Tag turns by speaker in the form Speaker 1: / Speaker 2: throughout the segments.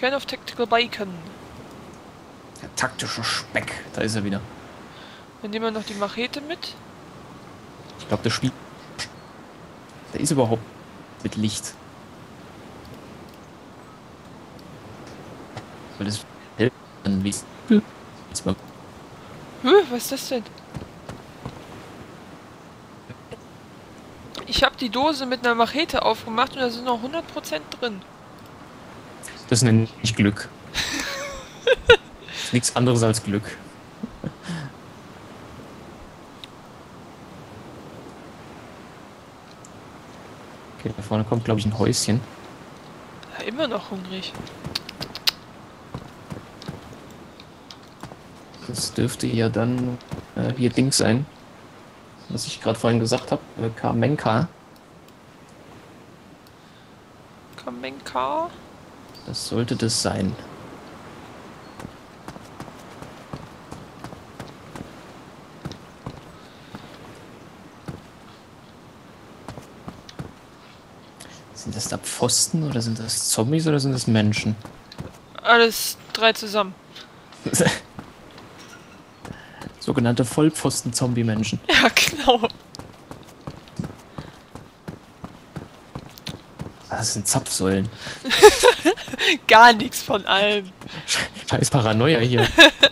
Speaker 1: Can of Tactical Bacon.
Speaker 2: Der taktische Speck. Da ist er wieder.
Speaker 1: Dann nehmen wir noch die Machete mit.
Speaker 2: Ich glaube, das Spiel... Da ist überhaupt mit Licht. Weil das hält dann wie...
Speaker 1: Was ist das denn? Ich habe die Dose mit einer Machete aufgemacht und da sind noch 100% drin.
Speaker 2: Das nenne ich Glück. Das ist nichts anderes als Glück. Okay, da vorne kommt, glaube ich, ein Häuschen.
Speaker 1: Ja, immer noch hungrig.
Speaker 2: Das dürfte ja dann hier Dings sein. Was ich gerade vorhin gesagt habe. Kamenka.
Speaker 1: Kamenka.
Speaker 2: Das sollte das sein. Sind das da Pfosten oder sind das Zombies oder sind das Menschen?
Speaker 1: Alles 3 zusammen.
Speaker 2: Sogenannte Vollpfosten-Zombie-Menschen.
Speaker 1: Ja, genau.
Speaker 2: Das sind Zapfsäulen.
Speaker 1: Gar nichts von allem.
Speaker 2: Scheiß Paranoia hier.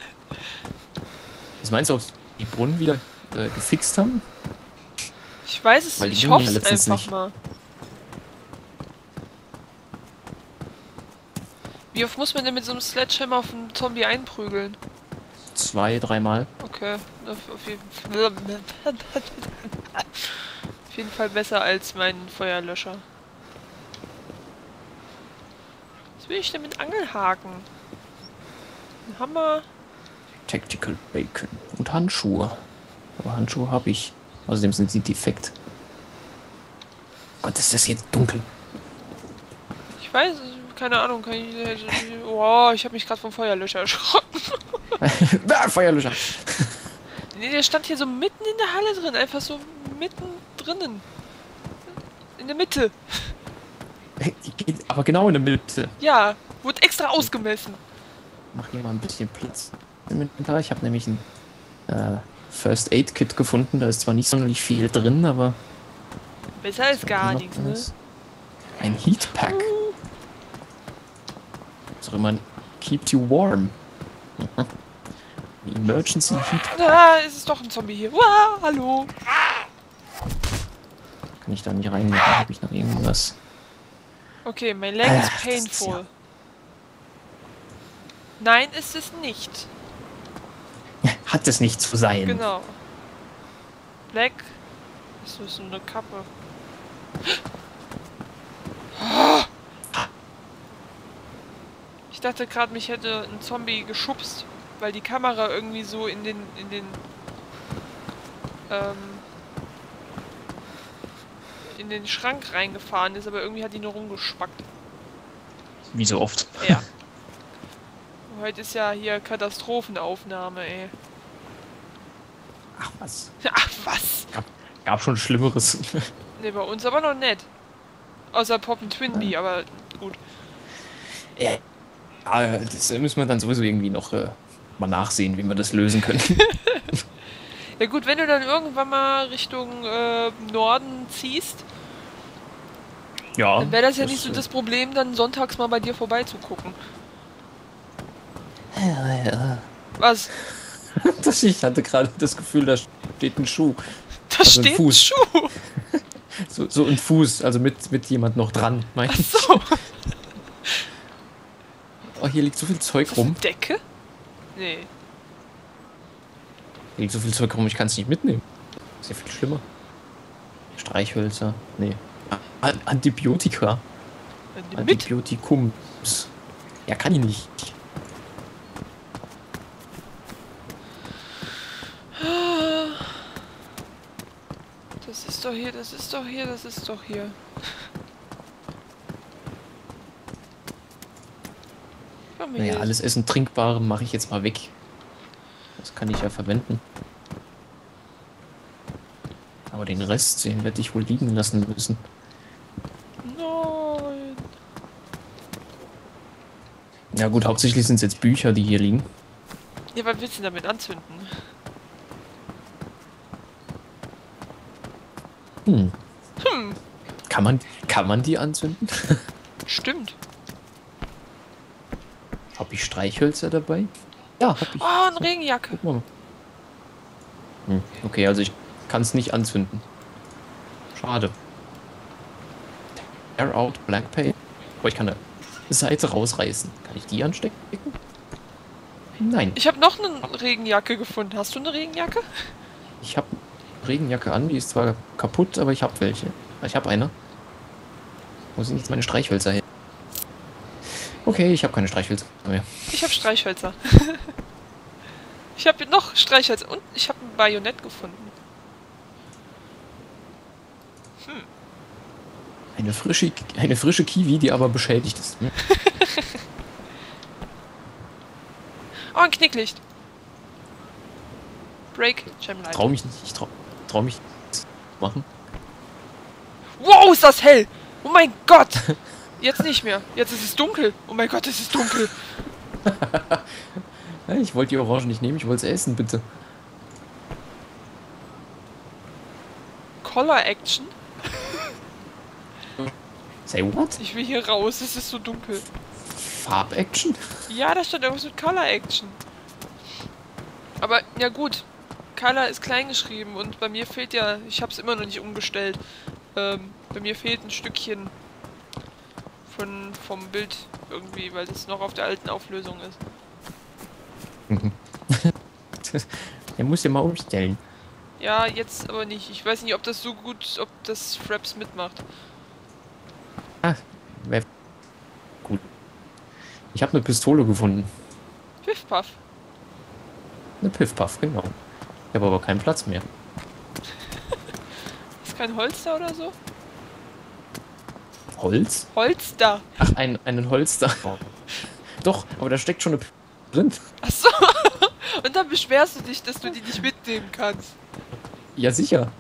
Speaker 2: Was meinst du, ob die Brunnen wieder gefixt haben?
Speaker 1: Ich weiß es
Speaker 2: Weil
Speaker 1: nicht.
Speaker 2: die
Speaker 1: Ich
Speaker 2: Jungen
Speaker 1: hoffe
Speaker 2: ja
Speaker 1: es
Speaker 2: letztens
Speaker 1: einfach
Speaker 2: nicht.
Speaker 1: mal. Wie oft muss man denn mit so einem Sledgehammer auf einen Zombie einprügeln?
Speaker 2: 2, 3 Mal.
Speaker 1: Okay, auf jeden Fall besser als mein Feuerlöscher. Was will ich denn mit Angelhaken? Ein Hammer.
Speaker 2: Tactical Bacon. Und Handschuhe. Aber Handschuhe habe ich. Außerdem sind sie defekt. Gott, ist das jetzt dunkel.
Speaker 1: Ich weiß, keine Ahnung. Oh, ich habe mich gerade vom Feuerlöscher erschrocken.
Speaker 2: Feuerlöscher.
Speaker 1: Nee, der stand hier so mitten in der Halle drin. Einfach so mitten drinnen. In der Mitte.
Speaker 2: Die geht aber genau in der Mitte.
Speaker 1: Ja, wurde extra ausgemessen.
Speaker 2: Mach hier mal ein bisschen Platz im Inventar. Ich habe nämlich ein First Aid Kit gefunden. Da ist zwar nicht sonderlich viel drin, aber...
Speaker 1: Besser als gar nichts, ne?
Speaker 2: Ein Heat Pack. Was auch immer keeps you warm. Emergency Heat Pack.
Speaker 1: Ah, es ist doch ein Zombie hier. Uah, hallo.
Speaker 2: Kann ich da nicht rein? Habe ich noch irgendwas?
Speaker 1: Okay, my leg is painful. Nein, ist es nicht.
Speaker 2: Hat es nicht zu sein.
Speaker 1: Genau. Black. Das ist so eine Kappe. Ich dachte gerade, mich hätte ein Zombie geschubst, weil die Kamera irgendwie so in den Schrank reingefahren ist, aber irgendwie hat die nur rumgespackt.
Speaker 2: Wie so oft.
Speaker 1: Ja. Heute ist ja hier Katastrophenaufnahme, ey.
Speaker 2: Ach was.
Speaker 1: Ach, was?
Speaker 2: Gab schon Schlimmeres.
Speaker 1: Ne, bei uns aber noch nett. Außer Poppen Twinbee, aber gut.
Speaker 2: Ja, das müssen wir dann sowieso irgendwie noch mal nachsehen, wie wir das lösen können.
Speaker 1: Ja gut, wenn du dann irgendwann mal Richtung Norden ziehst,
Speaker 2: Ja.
Speaker 1: dann wäre das ja nicht so das Problem, dann sonntags mal bei dir vorbeizugucken. Was?
Speaker 2: Ich hatte gerade das Gefühl, da steht ein Schuh.
Speaker 1: Da
Speaker 2: Also ein
Speaker 1: steht ein
Speaker 2: Fuß.
Speaker 1: Schuh.
Speaker 2: So ein Fuß, also mit jemand noch dran, meine ich.
Speaker 1: Ach so.
Speaker 2: Oh, hier liegt so viel Zeug
Speaker 1: Ist das eine
Speaker 2: rum.
Speaker 1: Decke? Nee.
Speaker 2: Hier liegt so viel Zeug rum, ich kann es nicht mitnehmen. Ist ja viel schlimmer. Streichhölzer. Nee. Antibiotika.
Speaker 1: Mit?
Speaker 2: Antibiotikums. Ja, kann ich nicht.
Speaker 1: Das ist doch hier, das ist doch hier, das ist doch hier. Komm
Speaker 2: Naja,
Speaker 1: hier.
Speaker 2: alles Essen, Trinkbare mache ich jetzt mal weg. Das kann ich ja verwenden. Aber den Rest, den werde ich wohl liegen lassen müssen.
Speaker 1: Nein.
Speaker 2: Ja gut, hauptsächlich sind es jetzt Bücher, die hier liegen.
Speaker 1: Ja, was willst du denn damit anzünden?
Speaker 2: Hm.
Speaker 1: Hm,
Speaker 2: Kann man die anzünden?
Speaker 1: stimmt.
Speaker 2: Habe ich Streichhölzer dabei? Ja, hab ich.
Speaker 1: Oh, eine Regenjacke.
Speaker 2: Guck mal. Okay, also ich kann es nicht anzünden. Schade. Air out Black Paint. Aber ich kann eine Seite rausreißen. Kann ich die anstecken? Nein.
Speaker 1: Ich habe noch eine Regenjacke gefunden. Hast du eine Regenjacke?
Speaker 2: Ich habe Regenjacke an, die ist zwar kaputt, aber ich habe welche. Ich habe eine. Wo sind jetzt meine Streichhölzer hin? Okay, ich habe keine Streichhölzer mehr.
Speaker 1: Ich habe Streichhölzer. Ich habe noch Streichhölzer und ich habe ein Bajonett gefunden.
Speaker 2: Eine frische Kiwi, die aber beschädigt ist.
Speaker 1: Oh, ein Knicklicht. Break, Gemlight.
Speaker 2: Trau mich nicht. Ich trau mich nicht machen.
Speaker 1: Wow, ist das hell! Oh mein Gott! Jetzt nicht mehr. Jetzt ist es dunkel. Oh mein Gott, es ist dunkel.
Speaker 2: Ich wollte die Orange nicht nehmen, ich wollte es essen, bitte.
Speaker 1: Color Action?
Speaker 2: Say what?
Speaker 1: Ich will hier raus, es ist so dunkel.
Speaker 2: Farb-Action?
Speaker 1: Ja, da stand irgendwas mit Color Action. Aber, ja gut. Color ist klein geschrieben und bei mir fehlt ja... Ich hab's immer noch nicht umgestellt. Bei mir fehlt ein Stückchen vom Bild irgendwie, weil das noch auf der alten Auflösung ist.
Speaker 2: Der muss ja mal umstellen.
Speaker 1: Ja, jetzt aber nicht. Ich weiß nicht, ob das so gut... Ob das Fraps mitmacht.
Speaker 2: Ah, wär gut. Ich habe eine Pistole gefunden.
Speaker 1: Piff Puff.
Speaker 2: Eine Piff-Puff, genau. Ich habe aber keinen Platz mehr.
Speaker 1: Ist kein Holster oder so?
Speaker 2: Holz?
Speaker 1: Holster!
Speaker 2: Ach, einen Holster. Doch, aber da steckt schon eine Pistole drin.
Speaker 1: Achso! Und dann beschwerst du dich, dass du die nicht mitnehmen kannst.
Speaker 2: Ja, sicher.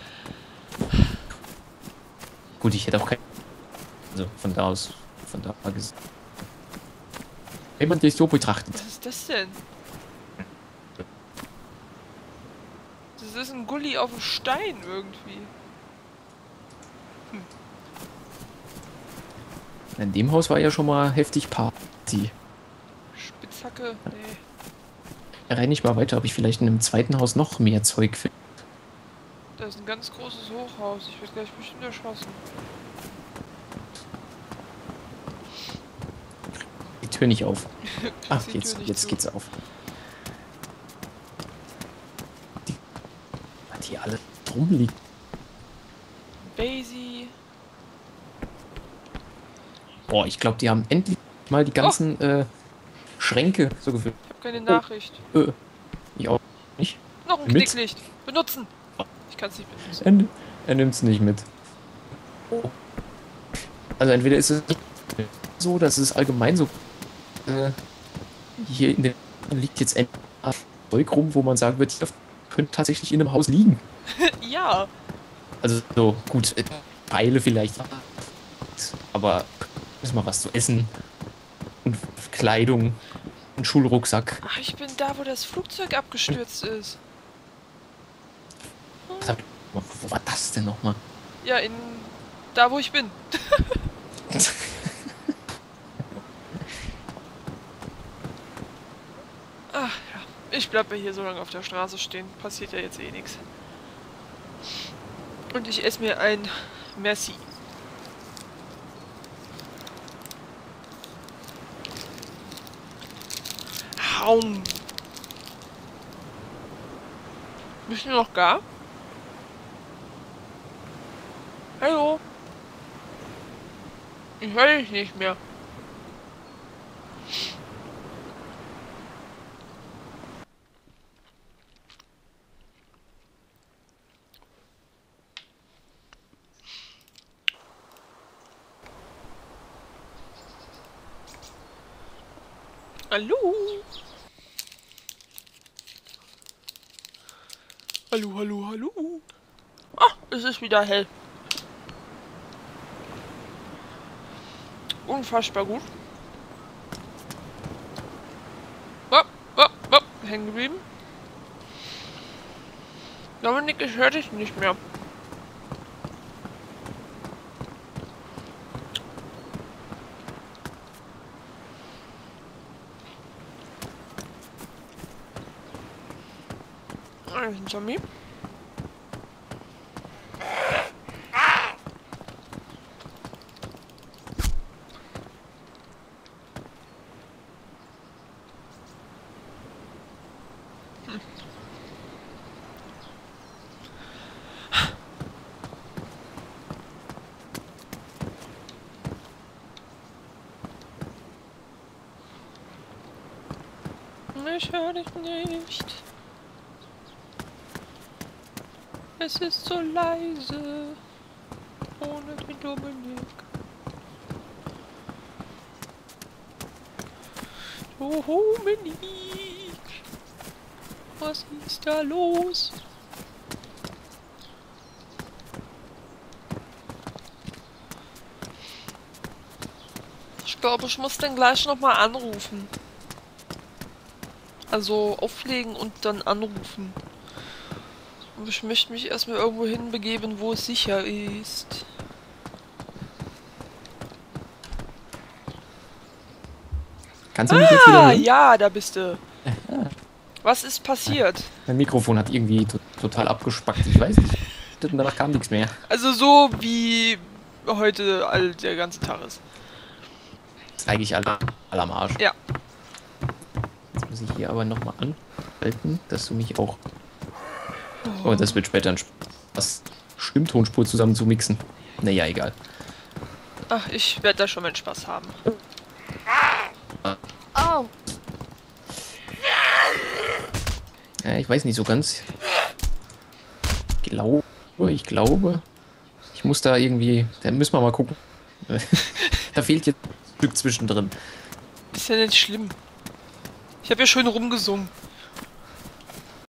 Speaker 2: Gut, ich hätte auch kein... Also, von da aus... Von da gesehen. Wenn man das so betrachtet.
Speaker 1: Was ist das denn? Das ist ein Gully auf dem Stein irgendwie.
Speaker 2: In dem Haus war ja schon mal heftig Party.
Speaker 1: Spitzhacke? Nee.
Speaker 2: Renn ich mal weiter, ob ich vielleicht in einem zweiten Haus noch mehr Zeug finde.
Speaker 1: Da ist ein ganz großes Hochhaus. Ich werde gleich bestimmt erschossen.
Speaker 2: Die Tür nicht auf. Ach,
Speaker 1: Kriegst die Tür nicht
Speaker 2: jetzt
Speaker 1: zu.
Speaker 2: geht's auf. Die alle drum liegen.
Speaker 1: Basie.
Speaker 2: Boah, ich glaube, die haben endlich mal die ganzen Schränke so gefüllt.
Speaker 1: Ich habe keine Nachricht.
Speaker 2: Ich auch nicht.
Speaker 1: Noch ein
Speaker 2: Mit?
Speaker 1: Knicklicht. Benutzen. Ich kann es nicht benutzen.
Speaker 2: Er nimmt's nicht mit. Also entweder ist es so, dass es allgemein so hier in der liegt jetzt ein Zeug rum, wo man sagen wird, hier könnte tatsächlich in einem Haus liegen.
Speaker 1: Ja.
Speaker 2: Also so gut, Pfeile vielleicht, aber ist mal was zu essen und Kleidung, ein Schulrucksack.
Speaker 1: Ach, ich bin da, wo das Flugzeug abgestürzt ist.
Speaker 2: Wo war das denn nochmal?
Speaker 1: Ja, da, wo ich bin. Ach ja. Ich bleibe hier so lange auf der Straße stehen. Passiert ja jetzt eh nichts. Und ich esse mir ein Merci. Haum. Bist du noch da? Hallo? Ich höre dich nicht mehr. Hallo? Hallo, hallo, hallo. Ah, es ist wieder hell. Unfassbar gut. hängen geblieben? Dominik, ich höre dich nicht mehr. Ein Zombie. Ich höre dich nicht. Es ist so leise. Ohne den Dominik. Dominik. Was ist da los? Ich glaube, ich muss den gleich nochmal anrufen. Also auflegen und dann anrufen. Und ich möchte mich erstmal irgendwo hinbegeben, wo es sicher ist.
Speaker 2: Kannst du mich jetzt wieder hören?
Speaker 1: Ja, da bist du. Was ist passiert?
Speaker 2: Mein Mikrofon hat irgendwie total abgespackt, ich weiß nicht. Und danach kam nichts mehr.
Speaker 1: Also so wie heute der ganze Tag ist.
Speaker 2: Das ist eigentlich alle am Arsch.
Speaker 1: Ja.
Speaker 2: Jetzt muss ich hier aber nochmal anhalten, dass du mich auch... Oh, das wird später ein Spaß. Stimmtonspur zusammen zu mixen. Naja, egal.
Speaker 1: Ach, ich werde da schon meinen Spaß haben.
Speaker 3: Oh.
Speaker 2: Ja, ich weiß nicht so ganz. Ich glaube, ich muss da irgendwie... Da müssen wir mal gucken. Da fehlt jetzt ein Stück zwischendrin.
Speaker 1: Ist ja nicht schlimm. Ich habe ja schön rumgesungen.